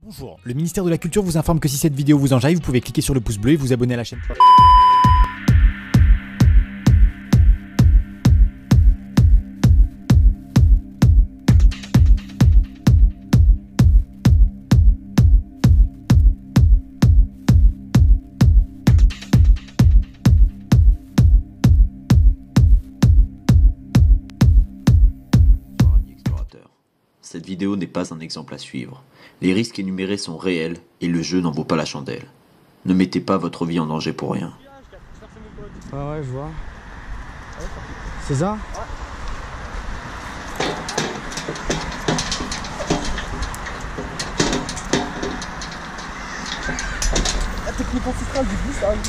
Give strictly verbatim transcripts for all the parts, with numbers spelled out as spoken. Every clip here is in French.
Bonjour, le ministère de la Culture vous informe que si cette vidéo vous enjaille, vous pouvez cliquer sur le pouce bleu et vous abonner à la chaîne. Cette vidéo n'est pas un exemple à suivre. Les risques énumérés sont réels et le jeu n'en vaut pas la chandelle. Ne mettez pas votre vie en danger pour rien. Ouais ouais je vois. C'est ça? La technique ancestrale du bus, ça arrive.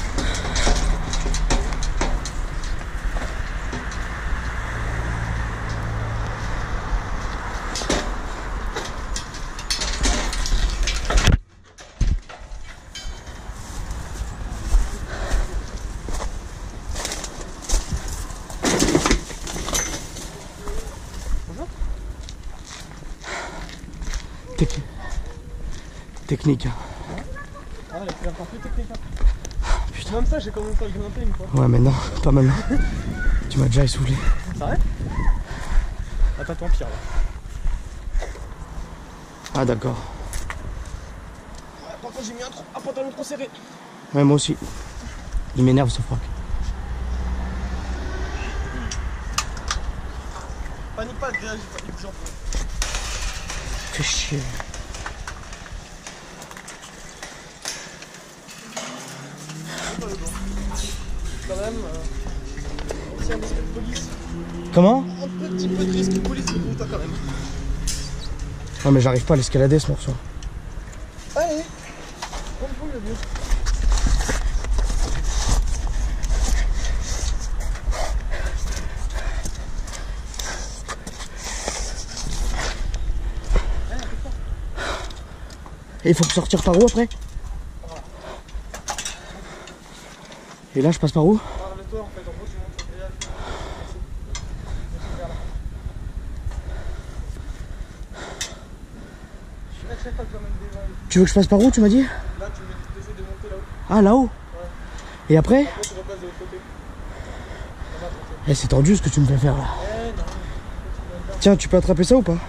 Tec... Technique. Ah, elle est encore plus technique. Hein. Putain. Même ça, j'ai commencé à le grimper une fois. Ouais, mais non, pas maintenant. Tu m'as déjà essoufflé. Ça arrête? Attends, ton pire là. Ah, d'accord. Ouais, par contre, j'ai mis un, un pantalon trop serré. Ouais, moi aussi. Il m'énerve ce froc. Panique pas, déjà, j'ai pas d'exemple. Fais chier. Quand même, euh, c'est un risque de police. Comment? Un petit peu de risque de police pour toi quand même. Ouais, mais j'arrive pas à l'escalader ce morceau. Allez, comme vous le mieux. Et il faut sortir par où après? Et là je passe par où? Arrête-toi en fait, en gros tu montes le grillage. Je sais pas que j'emmène des gens. Tu veux que je passe par où tu m'as dit? Là tu essaies de monter là-haut. Ah là-haut? Ouais. Et après? Après tu repasses de l'autre côté. Eh c'est tendu ce que tu me fais faire là. Eh non. Tiens, tu peux attraper ça ou pas?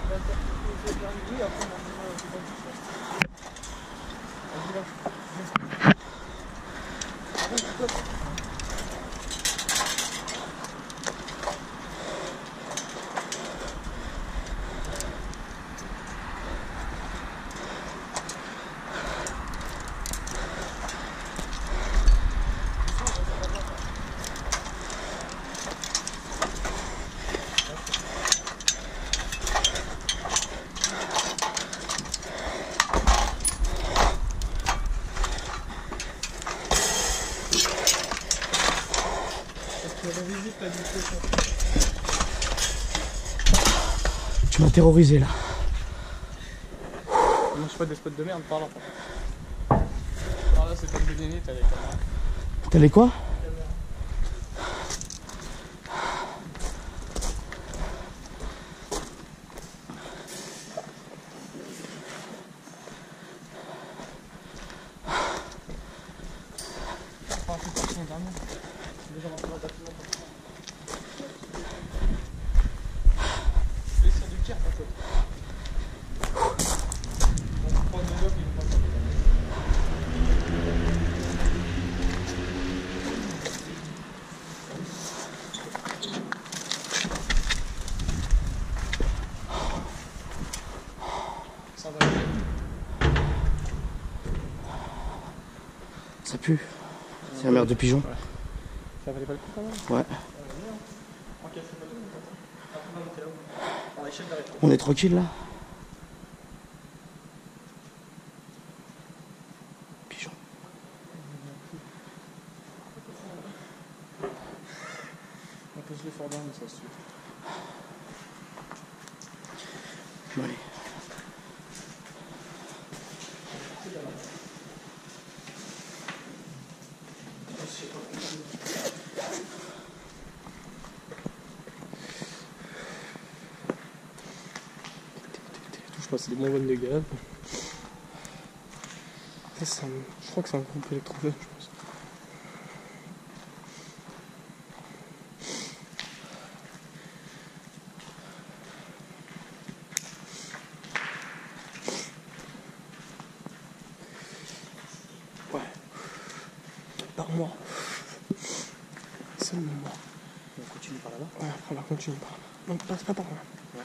Tu m'as terrorisé là. Moi je suis pas des spots de merde par là. Par là c'est pas de bénéné, t'as les caméras. T'as les quoi? Ça pue. C'est la merde de pigeon. Ouais. Ça valait pas le coup quand même? Ouais. Ok, c'est pas tout. On est tranquille là? Pigeon. On peut se le faire dans mais ça se suit. Bon, allez. Je passe des bonbonnes de gaz. Ça, c'est un... Je crois que c'est un groupe électrogène, je pense. Ouais. Par moi. Seulement moi. On continue par là-bas. Ouais, après on va continuer par là. Non, passe pas par là. Ouais.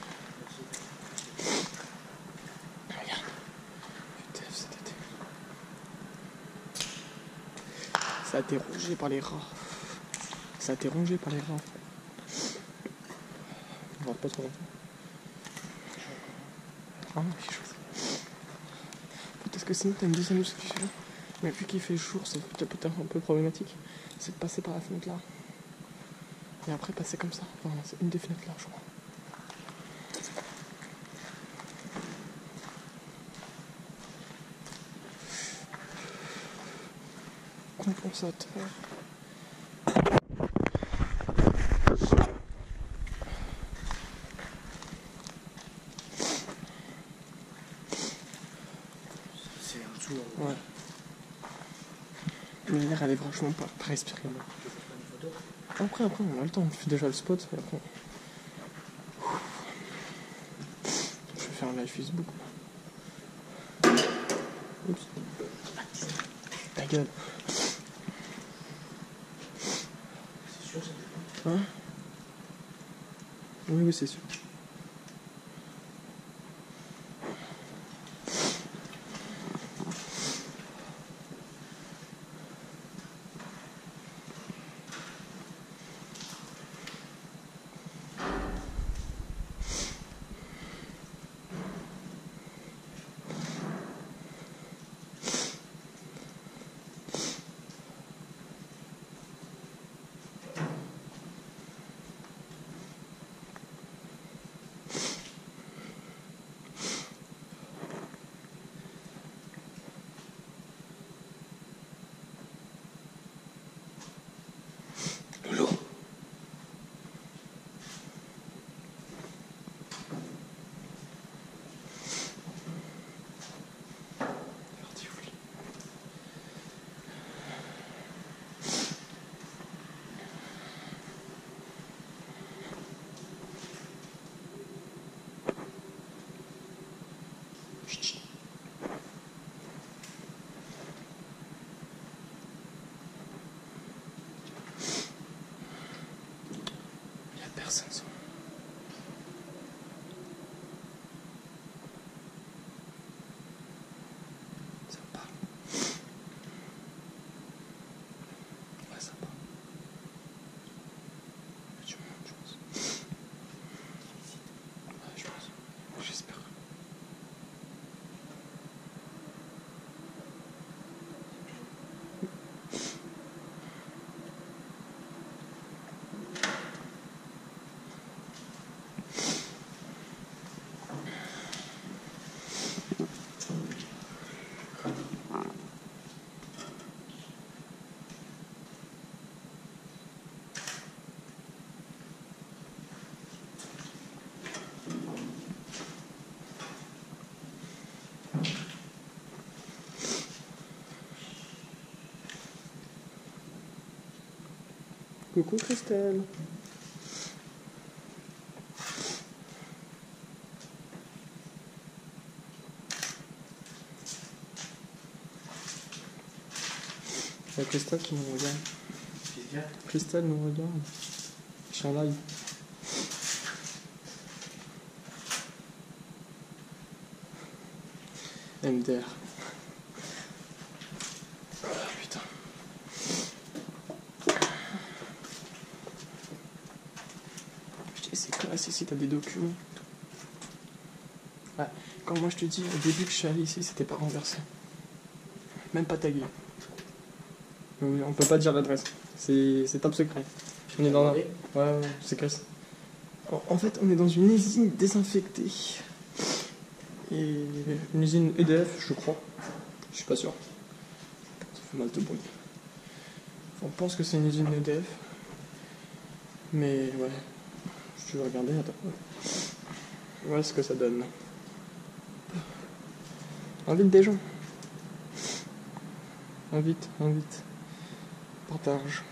Regarde. Putain, cet été. Ça a été rongé par les rats. Ça a été rongé par les rats. On va pas trop longtemps. Ah non, il fait chaud. Peut-être que sinon t'as une deuxième solution. Mais vu qu'il fait jour, c'est peut-être un peu problématique. C'est de passer par la fenêtre là. Et après passer comme ça. Enfin, c'est une des fenêtres là, je crois. Compensateur. C'est en dessous. Ouais. Mais l'air, elle est franchement pas très respirée. Après, après, on a le temps. On fait déjà le spot. Et après... Je vais faire un live Facebook. Oups. Ta gueule. C'est sûr, ça Hein? Oui, oui, c'est sûr. Il y a personne. Ça. Ça parle. Ouais, ça parle. Tu montes, je pense. Ouais, je pense. J'espère. Coucou Christelle. Il y a Christelle qui nous regarde. Christelle nous regarde. Je suis en live. M D R. Ah, putain. Putain, c'est classe ici, t'as des documents. Ouais, comme moi je te dis, au début que je suis allé ici, c'était pas renversé. Même pas tagué. Mais on peut pas dire l'adresse. C'est top secret. On est dans la... Ouais, ouais, c'est Chris. En, en fait, on est dans une usine désinfectée. Et une usine E D F, je crois. Je suis pas sûr. Ça fait mal de bruit. On pense que c'est une usine E D F. Mais ouais. Je vais regarder, attends. Voilà ce que ça donne. Invite des gens. invite, invite. Partage.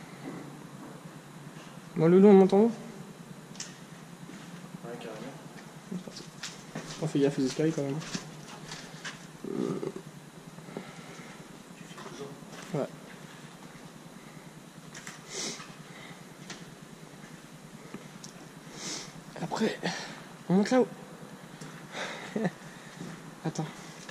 Moi, Loulou, on m'entend? Ouais, carrément. C'est parti. On fait gaffe aux escaliers quand même. Euh... Ouais. Après, on monte là-haut. Attends.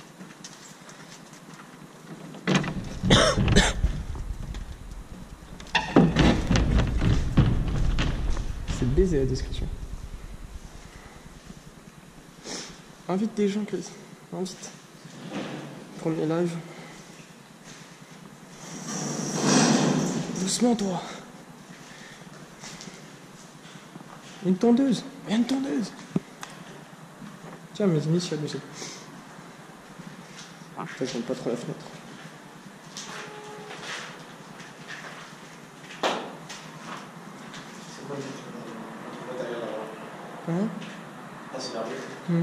C'est baisé la description. Invite des gens, Chris. Invite. Premier live. Doucement, toi. Une tondeuse. Il y a une tondeuse. Tiens, mes initiales aussi. Ah, je ne pas trop la fenêtre. Hein? Ah, c'est large. Mmh.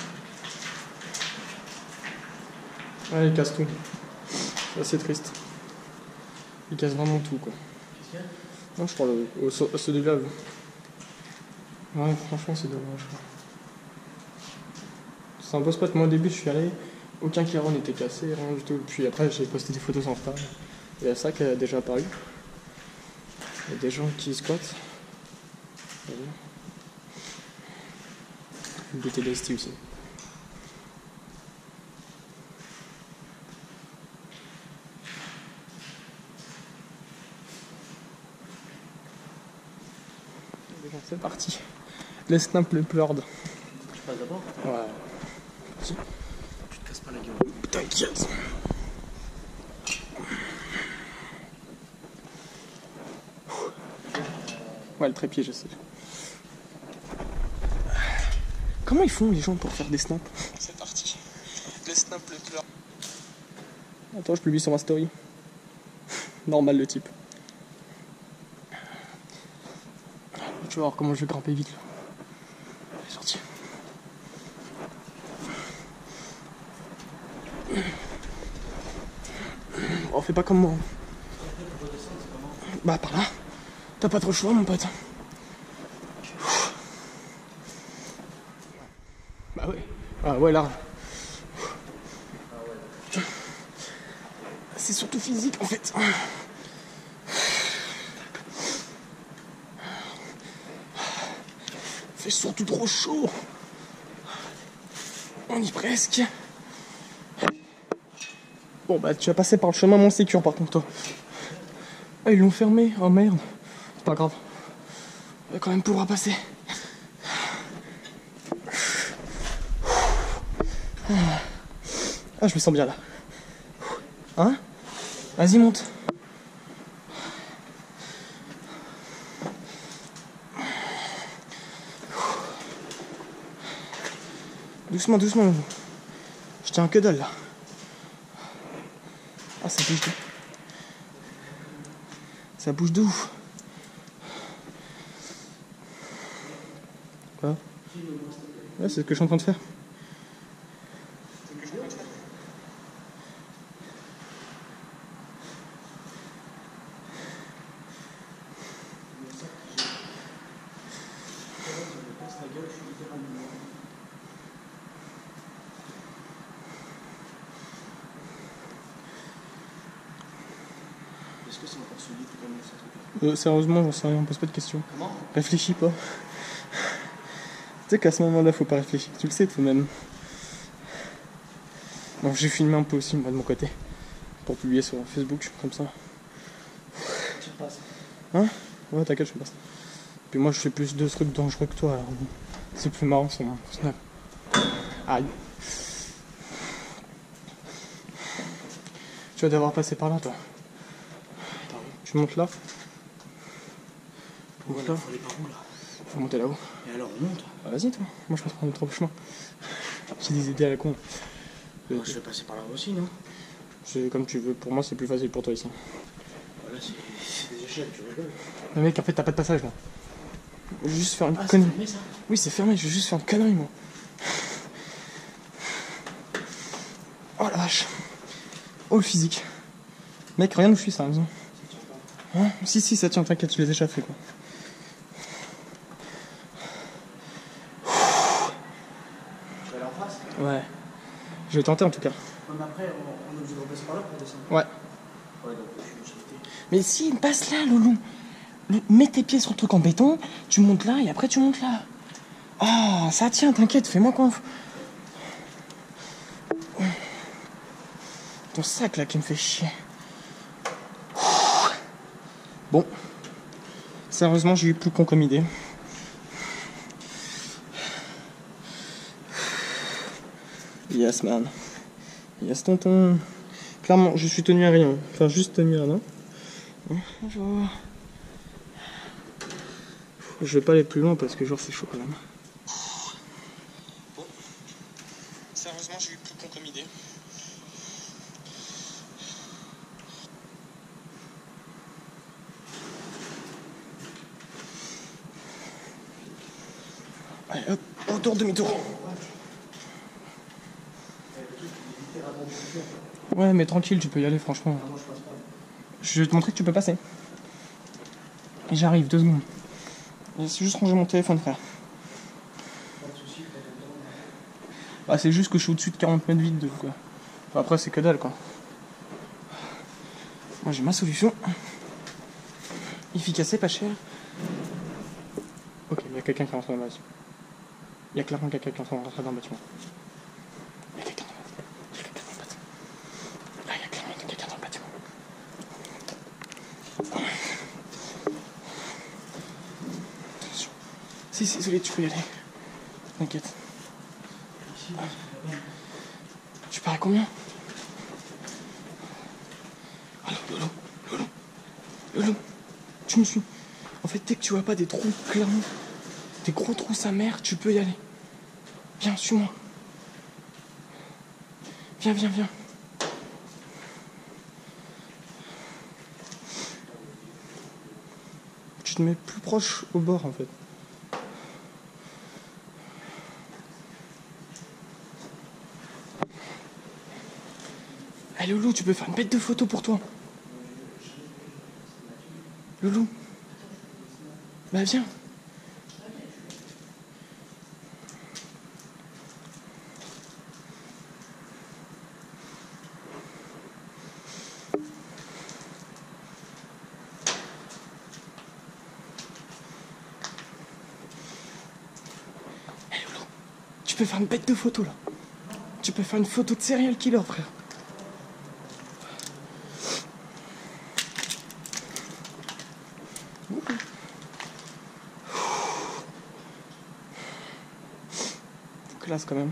Ouais, il casse tout. C'est assez triste. Il casse vraiment tout, quoi. Qu'est-ce qu'il y a? Non, je crois le, au, au, ceux de lave. Ouais, franchement, c'est dommage. C'est un beau spot. Moi, au début, je suis allé. Aucun clairon n'était cassé, rien du tout. Puis après, j'ai posté des photos en retard. Il y a ça qui a déjà apparu. Il y a des gens qui squattent. Une bouteille d'S T aussi. C'est parti. Les snaps, les pleurs. Tu passes d'abord? Ouais. Tu te casses pas la gueule. T'inquiète. Ouais, le trépied, je sais. Comment ils font les gens pour faire des snaps? C'est parti. Les snaps, les pleurs. Attends, je publie sur ma story. Normal le type. Tu vas voir comment je vais grimper vite là. C'est sorti. Oh, fais pas comme moi. Bah par là. T'as pas trop le choix mon pote. Bah ouais. Ah ouais large. C'est surtout physique en fait. Il fait surtout trop chaud. On y est presque. Bon bah tu vas passer par le chemin moins sécure par contre toi. Ah ils l'ont fermé, oh merde. C'est pas grave. On va quand même pouvoir passer. Ah je me sens bien là. Hein? Vas-y monte. Doucement, doucement. Je tiens que dalle là. Ah ça bouge de... Ça bouge de ouf. Quoi? Ouais, c'est ce que je suis en train de faire. Est-ce que c'est encore solide comme ça? Euh, sérieusement, j'en sais rien, on pose pas de questions. Comment? Réfléchis pas. Tu sais qu'à ce moment-là, faut pas réfléchir. Tu le sais toi-même. Donc j'ai filmé un peu aussi, moi de mon côté. Pour publier sur Facebook, comme ça. Tu repasses. Hein? Ouais, t'inquiète, je passe. Puis moi, je fais plus de trucs dangereux que toi, alors bon. C'est plus marrant sur mon snap. Aïe. Tu vas devoir passer par là, toi. Tu montes là. Tu montes là. Faut aller par où là? Faut monter là-haut. Et alors on monte? Bah, vas-y, toi. Moi, je passe par notre chemin. J'ai des idées à la con. Moi, je vais passer par là aussi, non? C'est comme tu veux. Pour moi, c'est plus facile pour toi ici. Voilà, c'est des échelles, tu rigoles. Mais mec, en fait, t'as pas de passage là. Je vais juste faire une Ah, c'est connerie. fermé ça? Oui, c'est fermé. Je vais juste faire une connerie, moi. Oh la vache. Oh le physique. Mec, rien où je suis, ça, hein. Hein? Si, si, ça tient, t'inquiète, je l'ai déjà fait, quoi. Tu vas aller en face? Ouais. Je vais tenter, en tout cas. Non, mais après, on, on est obligé de repasser par là pour descendre. Ouais. Ouais, donc je suis sauté. Mais si, passe là, Loulou. Mets tes pieds sur le truc en béton, tu montes là et après tu montes là. Ah, ça tient, t'inquiète, fais-moi conf. Ton sac là qui me fait chier. Bon. Sérieusement, j'ai eu plus con comme idée. Yes, man. Yes, tonton. Clairement, je suis tenu à rien. Enfin, juste tenu à rien. Bonjour. Je vais pas aller plus loin parce que genre c'est chaud quand même. Bon. Sérieusement, j'ai eu plus con comme idée. Allez hop, retour demi-tour. Ouais, mais tranquille, tu peux y aller franchement. Je vais te montrer que tu peux passer. Et j'arrive, deux secondes. C'est juste ranger mon téléphone, frère. Bah, c'est juste que je suis au-dessus de quarante mètres vide, quoi. Enfin, après, c'est que dalle, quoi. Moi, j'ai ma solution. Efficace et pas cher. Ok, il y a quelqu'un qui est rentré dans le bâtiment. Il y a clairement quelqu'un qui est en train de rentrer dans le bâtiment. Il y a quelqu'un dans le bâtiment. Il y a quelqu'un dans le bâtiment. Là, il y a clairement quelqu'un dans le bâtiment. Attention. Si, si, désolé, tu peux y aller. T'inquiète. Tu pars à combien? Allô, Lolo, Lolo, Lolo, tu me suis. En fait, dès que tu vois pas des trous, clairement, des gros trous sa mère, tu peux y aller. Viens, suis-moi. Viens, viens, viens. Tu te mets plus proche au bord, en fait. Allez, Loulou, tu peux faire une bête de photo pour toi. Loulou. Bah, viens. Allez, Loulou. Tu peux faire une bête de photo, là. Tu peux faire une photo de serial killer, frère. Classe quand même.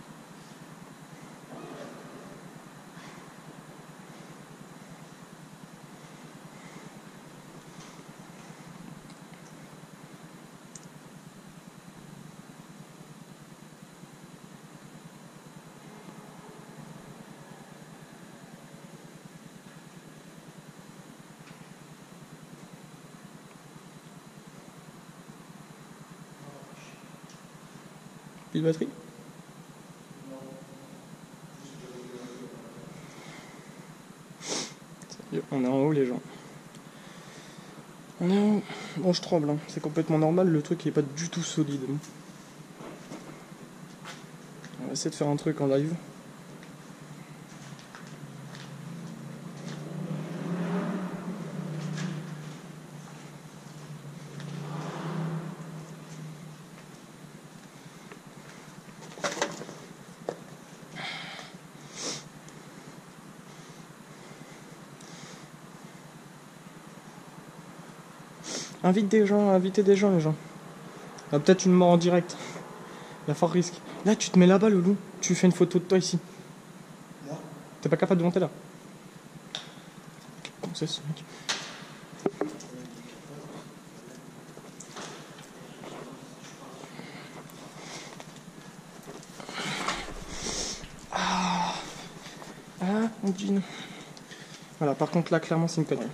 Pile batterie. On est en haut, les gens. On est en haut. Bon, je tremble, hein. C'est complètement normal, le truc il est pas du tout solide. On va essayer de faire un truc en live. Invite des gens, invitez des gens, les gens. Il y a peut-être une mort en direct. Il y a fort risque. Là, tu te mets là-bas, Loulou. Tu fais une photo de toi ici. Moi? T'es pas capable de monter là? Comment c'est ce mec? Ah, ah, mon jean. Voilà, par contre, là, clairement, c'est une connerie.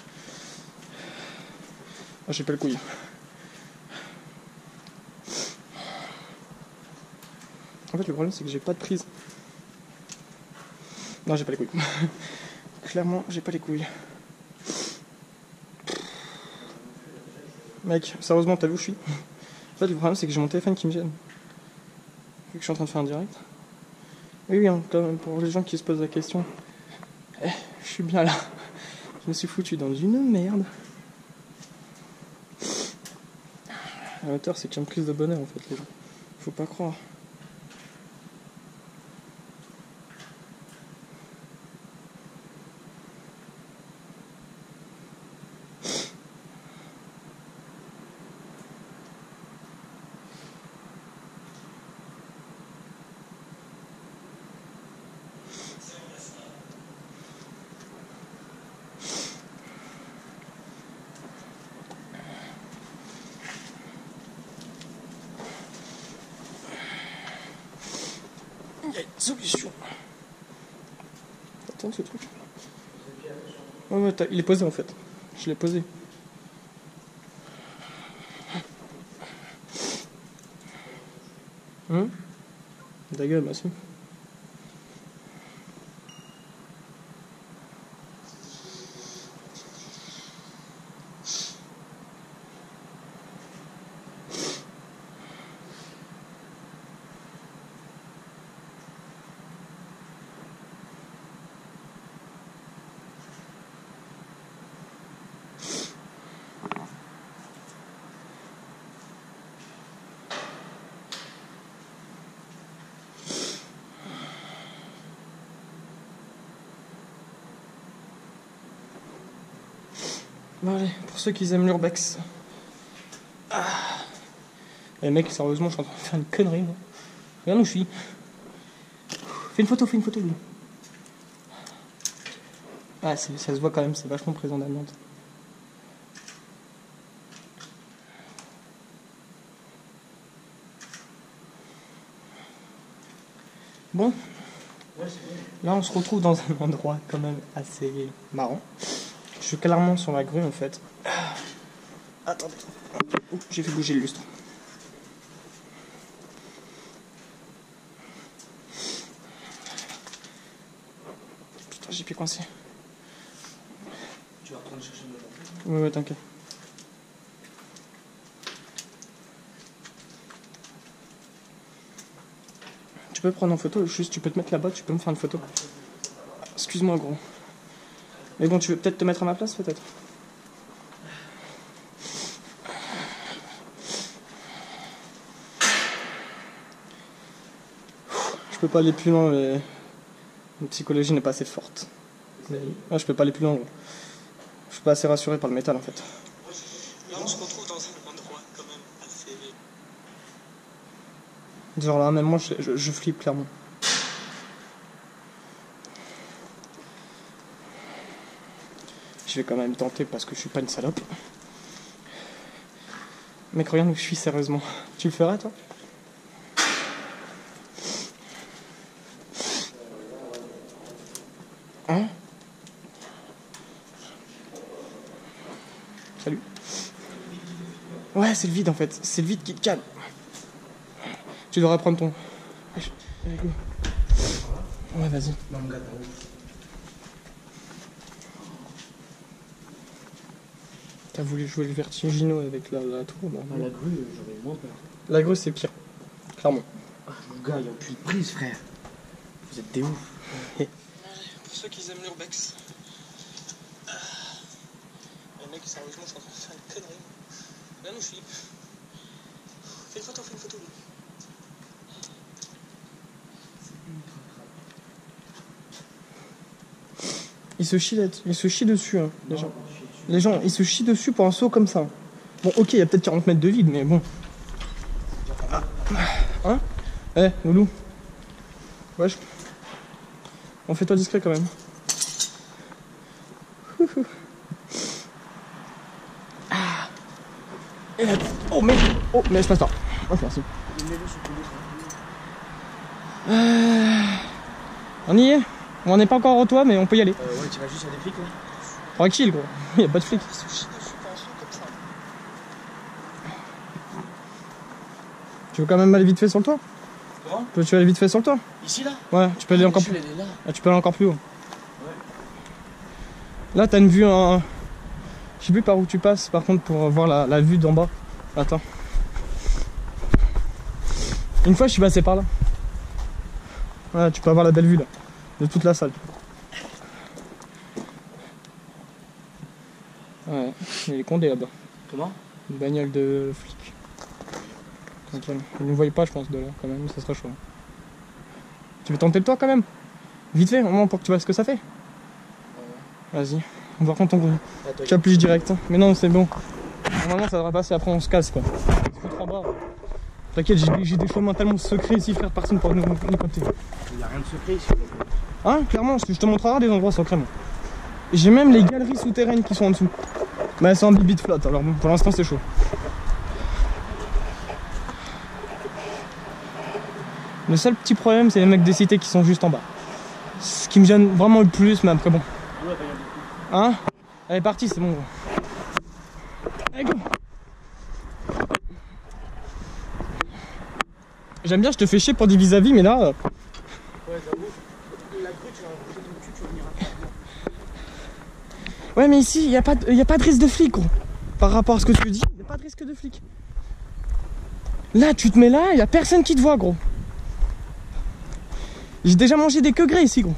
Ah, j'ai pas le couille. En fait, le problème, c'est que j'ai pas de prise. Non, j'ai pas les couilles. Clairement, j'ai pas les couilles. Mec, sérieusement, t'as vu où je suis? En fait, le problème, c'est que j'ai mon téléphone qui me gêne. Vu que je suis en train de faire un direct. Oui, oui, hein, quand même, pour les gens qui se posent la question. Eh, je suis bien là. Je me suis foutu dans une merde. La hauteur, c'est qu'il y a une prise de bonheur, en fait, les gens. Faut pas croire. Il y a une solution. Attends ce truc. Ouais, ouais, il est posé en fait. Je l'ai posé. Hum Ta gueule, merci. Bon allez, pour ceux qui aiment l'urbex. Ah. Eh mec, sérieusement, je suis en train de faire une connerie, moi. Regarde où je suis. Fais une photo, fais une photo, lui. Ah, ça se voit quand même, c'est vachement présent dans la menthe. Bon. Là, on se retrouve dans un endroit quand même assez marrant. Je suis clairement sur la grue en fait. Attendez. Oh, j'ai fait bouger le lustre. Putain, j'ai pied coincé. Tu vas retourner chercher le Ouais, ouais, t'inquiète. Tu peux prendre en photo, juste tu peux te mettre là-bas, tu peux me faire une photo. Excuse-moi, gros. Mais bon, tu veux peut-être te mettre à ma place, peut-être. Je peux pas aller plus loin, mais ma psychologie n'est pas assez forte. Ah, je peux pas aller plus loin. Je suis pas assez rassuré par le métal, en fait. Là, on se retrouve dans un endroit quand même assez... Genre là, même moi, je, je, je flippe clairement. Je vais quand même tenter parce que je suis pas une salope. Mec, regarde où je suis sérieusement. Tu le ferais, toi? Hein? Salut. Ouais, c'est le vide en fait. C'est le vide qui te calme. Tu devrais prendre ton... Ouais, vas-y. T'as voulu jouer le vertigineux avec la, la tour bah, Ah, la grue, j'aurais moins peur. La grue, c'est pire. Clairement. Ah, mon gars, il n'y a aucune prise, frère. Vous êtes des ouf. Pour ceux qui aiment l'urbex. Les mecs, sérieusement, je suis en train de faire une connerie. Là, nous, je suis. Fais une photo, fais une photo. Ils se chient, ils se chient dessus, hein, les gens. Les gens, ils se chient dessus pour un saut comme ça. Bon, ok, il y a peut-être quarante mètres de vide, mais bon. Ah. Hein? Eh, hey, Loulou. Wesh. On fait toi discret quand même. Ah. Et là, oh, mais. Oh, mais je passe pas. Oh, merci. Euh... On y est? On n'est pas encore au toit, mais on peut y aller. Euh, ouais, tu vas juste sur des flics là. Tranquille, gros. Il n'y a pas de flics. Tu veux quand même aller vite fait sur le toit? Comment? Tu veux aller vite fait sur le toit? Ici là? Ouais, tu peux aller ah, encore plus. plus. Ah, tu peux aller encore plus haut. Ouais. Là, t'as une vue en... Je sais plus par où tu passes, par contre, pour voir la, la vue d'en bas. Attends. Une fois, je suis passé par là. Voilà, tu peux avoir la belle vue, là. De toute la salle. Ouais, il y a les condés là-bas. Comment? Une bagnole de flic. Tranquille. Ils ne voient pas, je pense, de là, quand même, ça serait chaud. Tu veux tenter le toit, quand même? Vite fait, au moins pour que tu vois ce que ça fait. Ouais. Vas-y. On va prendre ton gros. Tu appuies direct. Hein. Mais non, c'est bon. Normalement, ça devrait passer, après on se casse, quoi. Il se fout en bas. T'inquiète, j'ai des chemins tellement secrets ici, frère, personne pour nous, nous capter. Il n'y a rien de secret ici. Hein, clairement, je te montrerai des endroits secrets, moi. J'ai même les galeries souterraines qui sont en dessous. Mais elles sont en bibite flotte, alors bon, pour l'instant c'est chaud. Le seul petit problème, c'est les mecs des cités qui sont juste en bas. Ce qui me gêne vraiment le plus, mais après bon. Hein? Elle est partie, c'est bon. Gros. Allez, go! J'aime bien, je te fais chier pour des vis-à-vis, mais là... Euh... Ouais, j'avoue. La grue, tu vas bouger ton cul, tu vas venir après. Ouais, mais ici, il n'y a, a pas de risque de flic, gros. Par rapport à ce que tu dis, il n'y a pas de risque de flic. Là, tu te mets là, il n'y a personne qui te voit, gros. J'ai déjà mangé des queues grès ici, gros.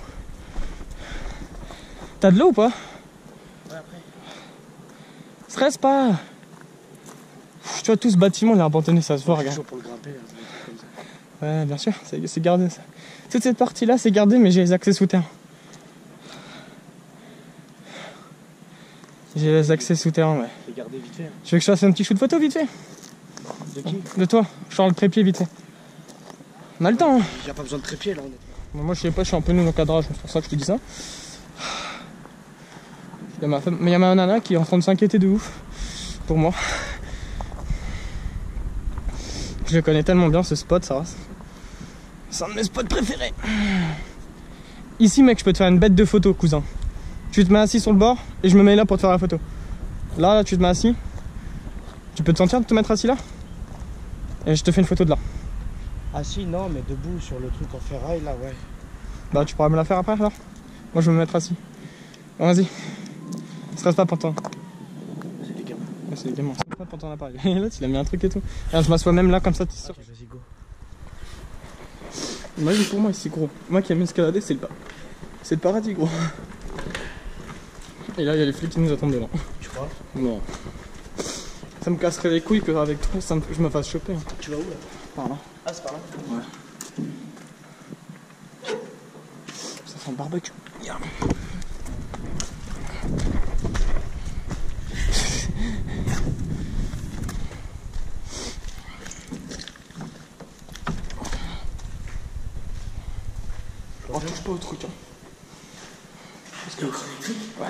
T'as de l'eau ou pas? Ouais, après. Stresse pas. Tu vois, tout ce bâtiment, il est abandonné, ça se voit, regarde. Pour le grimper, là, comme ça. Ouais, bien sûr, c'est gardé ça. Toute cette partie-là, c'est gardé, mais j'ai les accès souterrains. J'ai les accès souterrains, ouais. C'est gardé vite fait. Hein. Tu veux que je fasse un petit shoot photo vite fait? De qui? De toi, Charles Trépied, vite fait. On a le temps, hein. J'ai pas besoin de trépied, là, honnêtement. Moi, je sais pas, je suis un peu nul au cadrage, c'est pour ça que je te dis ça. Il y a ma femme, mais il y a ma nana qui est en train de s'inquiéter de ouf pour moi. Je le connais tellement bien ce spot, ça va. C'est un de mes spots préférés. Ici, mec, je peux te faire une bête de photo, cousin. Tu te mets assis sur le bord et je me mets là pour te faire la photo. Là, là, tu te mets assis. Tu peux te sentir de te mettre assis là? Et je te fais une photo de là. Ah si, non, mais debout sur le truc en ferraille, là, ouais. Bah, tu pourras me la faire après, là. Moi, je vais me mettre assis. Bon, vas-y. Stresse pas pour toi. C'est des gamins. Ouais, c'est des gamins. Stresse pas pour ton appareil. Et l'autre, il a mis un truc et tout. Regarde, je m'assois même là, comme ça, tu es sûr. Ok, vas-y, go. Imagine pour moi ici, gros. Moi qui aime escalader, c'est le, pa... le paradis, gros. Et là, il y a les flics qui nous attendent devant. Tu crois? Non. Ça me casserait les couilles qu'avec toi, ça me... je me fasse choper. Hein. Tu vas où, là? Par là. Ah, c'est par là? Ouais. Ça sent le barbecue. Yeah. On touche pas au truc. Hein. Parce que... Ouais.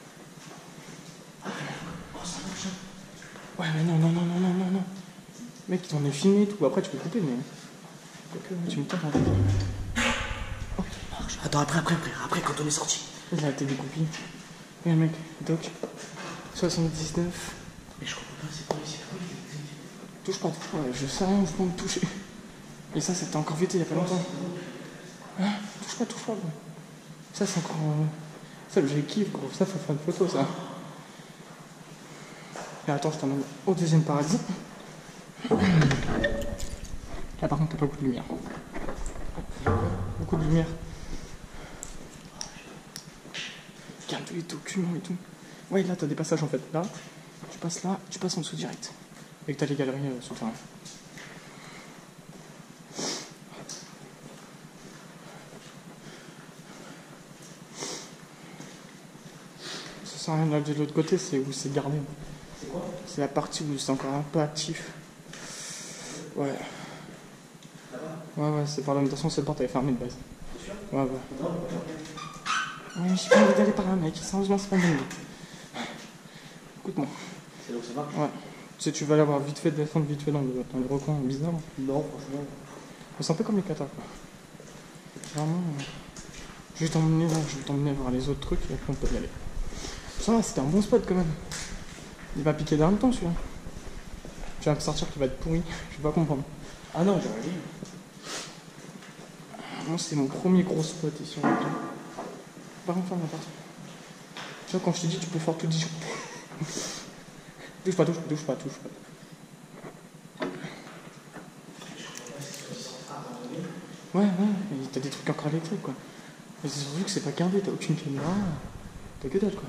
Ouais, mais non, non, non, non, non, non, non. Mec, il t'en est filmé et tout. Après, tu peux couper, mais. Tu me tentes en fait. Oh, marche. Attends, après, après, après, après, quand on est sorti. Il a été découpé. Regarde, mec, doc. soixante-dix-neuf. Mais je comprends pas, c'est quoi ici? Touche pas, touche pas. Je sais rien, je peux me toucher. Et ça, c'était encore vite il y a pas longtemps. Hein? Touche pas, touche pas, gros. Ça, c'est encore. Euh... Ça, j'ai kiff, gros. Ça, faut faire une photo, ça. Et attends, je t'emmène au deuxième paradis. Là, par contre, t'as pas beaucoup de lumière. Beaucoup de lumière. Regarde tous les documents et tout. Ouais, là, t'as des passages en fait. Là, tu passes là, tu passes en dessous direct. Et que t'as les galeries euh, souterraines. Ça sert à rien de l'autre côté, c'est où c'est gardé. C'est quoi? C'est la partie où c'est encore un peu actif. Ouais. Ouais, ouais, c'est par là. De toute façon, cette porte elle est fermée de base. C'est sûr? Ouais, ouais. Ouais, j'ai pas envie d'aller par là, mec. Sérieusement, c'est pas bon. Écoute-moi. C'est là où ça va? Ouais. Tu sais, tu vas aller avoir vite fait de descendre vite fait dans le, dans le recoin bizarre. Non, franchement. C'est un peu comme les katas, quoi. Vraiment. Euh... Je vais t'emmener là, je vais t'emmener voir les autres trucs et après on peut y aller. Ça va, c'était un bon spot quand même. Il va piquer derrière le temps celui-là. Tu vas me sortir qui va être pourri, je vais pas comprendre. Ah non, j'aurais dit. Moi, c'est mon premier gros spot ici en même temps. Par contre, ferme la porte. Tu vois, quand je t'ai dit, tu peux faire tout disjoncter. Touche pas, touche pas, touche pas, touche pas. Ouais, ouais, mais t'as des trucs encore électriques, quoi. Mais c'est surtout que c'est pas cardé, t'as aucune caméra, t'as que dalle, quoi.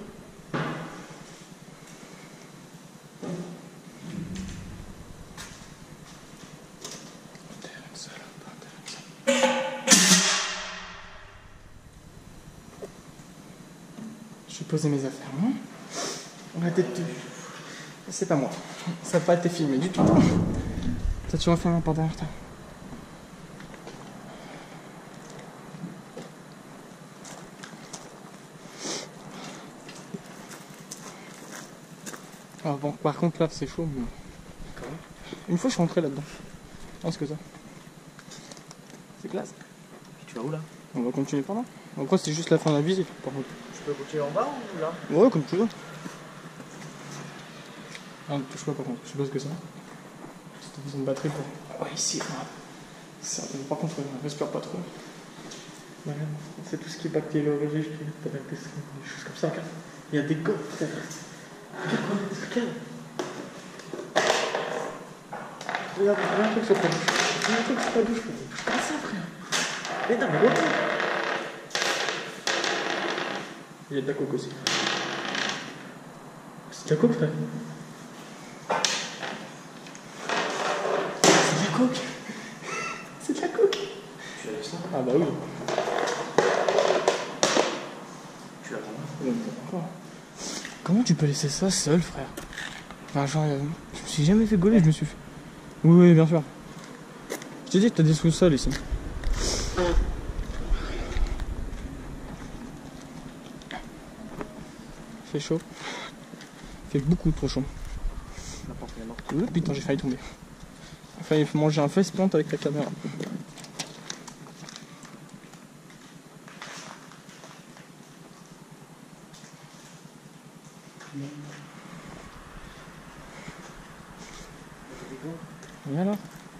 Je vais poser mes affaires, non? On a tête de... C'est pas moi. Ça n'a pas été filmé du tout. Ça, tu refais un par derrière toi. Ah bon, par contre là c'est chaud, mais... Une fois je suis rentré là-dedans. Ah, c'est que ça. C'est classe. Tu vas où là? On va continuer par là. Après c'est juste la fin de la visite par contre. Je peux continuer en bas ou là? Ouais, comme tu veux. Ah, ne touche pas par contre, je sais pas ce que c'est. C'est une batterie pour... Ouais, ici, regarde. Ça, par contre, on respire pas trop. Voilà, c'est tout ce qui est bactériologie, des choses comme ça. Regarde. Il y a des coffres, regarde. Regarde, regarde. Regarde, il y a un truc sur ta bouche. Il y a un truc sur ta bouche, frère. Touche pas à ça, frère. Mais non, mais retourne. Il y a de la coke aussi. C'est de la coke, frère. C'est de la coke. C'est de la coke. Tu as vu ça? Ah bah oui. Tu l'as pas? Comment tu peux laisser ça seul, frère? Enfin, genre, euh, je me suis jamais fait gauler, je me suis fait... Oui, oui, bien sûr. Je t'ai dit que t'as des sous-sols ici. Il fait chaud. Il fait beaucoup trop chaud. La porte est morte. Oui, putain, j'ai failli tomber. J'ai failli manger un faceplant avec la caméra. Et alors?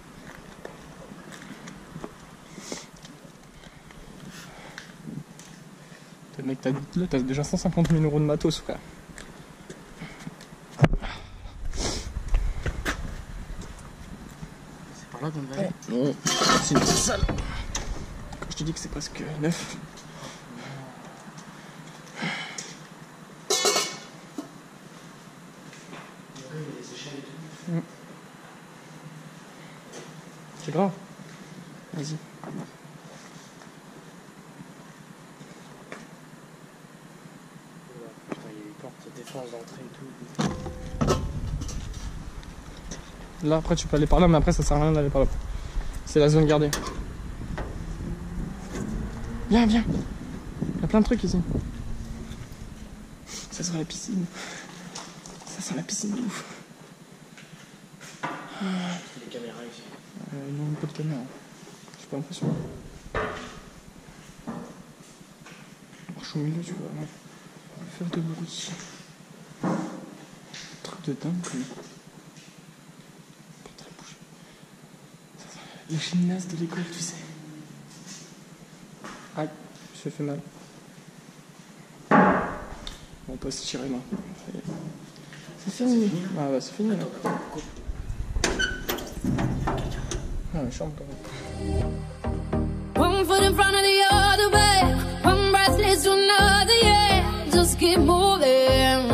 Le mec, t'as là, t'as déjà cent cinquante mille euros de matos, frère. C'est par là qu'on va aller? Non, c'est une petite salle. Quand je te dis que c'est presque neuf. C'est grave. Vas-y. Putain, il y a une porte de défense d'entrée et tout. Là, après, tu peux aller par là, mais après, ça sert à rien d'aller par là. C'est la zone gardée. Viens, viens. Il y a plein de trucs ici. Ça sent la piscine. Ça sent la piscine de ouf. Il y a des caméras ici. Euh, non, pas de caméra. J'ai pas l'impression. Marche au milieu, tu vois. Ouais. Faire de bruit. Truc de dingue, quoi. Pas très bouger. Ça sent le gymnase de l'école, tu sais. Aïe, je me fais mal. Bon, on peut se tirer là. Ça y est. C'est fini. Ah bah c'est fini là. Ah, la chambre quand même. One foot in front of the other way, one breath leads to another, yeah. Just keep moving.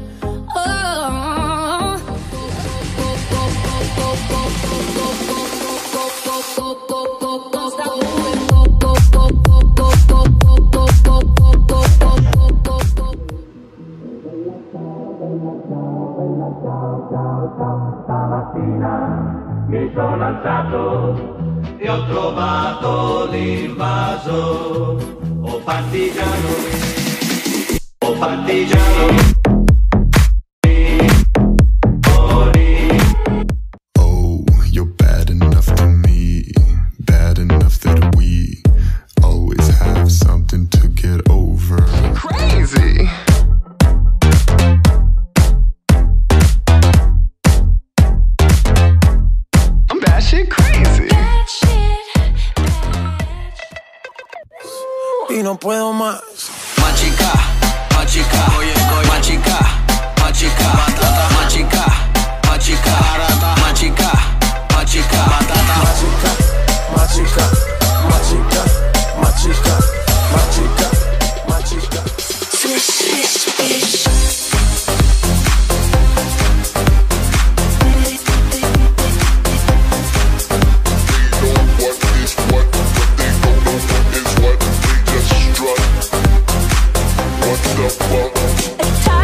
Oh. Stamattina mi sono alzato e ho trovato l'invaso. Oh partigiano, oh partigiano. Oh, you're bad enough to me, bad enough that we always have something to get over. Crazy! I'm batshit crazy. Y no puedo más. Machica, machica, oye. What the fuck?